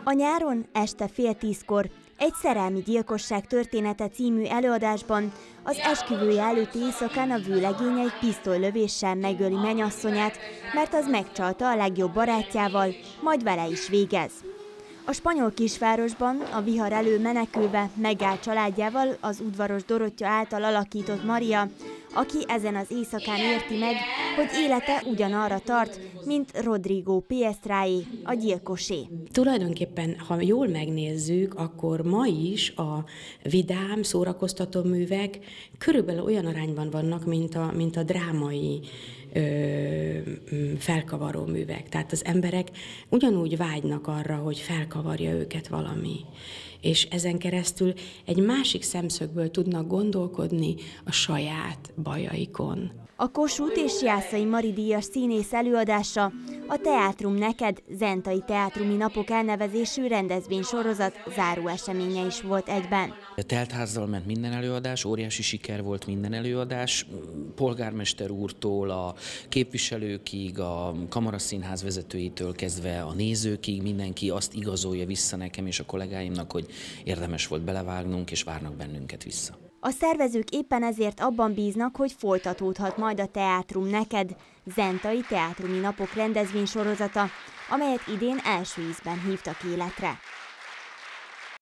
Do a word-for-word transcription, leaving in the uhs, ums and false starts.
A nyáron este fél tízkor egy szerelmi gyilkosság története című előadásban az esküvője előtti éjszakán a vőlegény egy pisztolylövéssel megöli menyasszonyát, mert az megcsalta a legjobb barátjával, majd vele is végez. A spanyol kisvárosban a vihar elől menekülve megállt családjával az udvaros Dorottya által alakított Maria, aki ezen az éjszakán érti meg, hogy élete ugyanarra tart, mint Rodrigo Piestráé, a gyilkosé. Tulajdonképpen, ha jól megnézzük, akkor ma is a vidám, szórakoztató művek körülbelül olyan arányban vannak, mint a, mint a drámai ö, felkavaró művek. Tehát az emberek ugyanúgy vágynak arra, hogy felkavarja őket valami. És ezen keresztül egy másik szemszögből tudnak gondolkodni a saját bajaikon. A Kossuth és Jászai Mari díjas színész előadása a Teátrum Neked Zentai Teátrumi Napok elnevezésű rendezvénysorozat záró eseménye is volt egyben. A teltházzal ment minden előadás, óriási siker volt minden előadás, polgármester úrtól, a képviselőkig, a Kamaraszínház vezetőitől kezdve a nézőkig mindenki azt igazolja vissza nekem és a kollégáimnak, hogy érdemes volt belevágnunk, és várnak bennünket vissza. A szervezők éppen ezért abban bíznak, hogy folytatódhat majd a Teátrum Neked Zentai Teátrumi Napok rendezvénysorozata, amelyet idén első ízben hívtak életre.